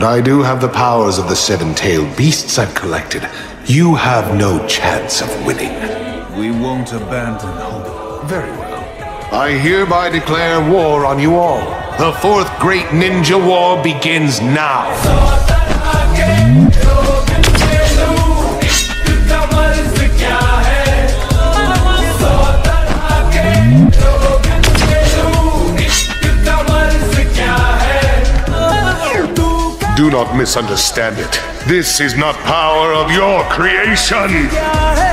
I do have the powers of the seven-tailed beasts I've collected. You have no chance of winning. We won't abandon hope. Very well. I hereby declare war on you all. The fourth great ninja war begins now. Do not misunderstand it. This is not power of your creation.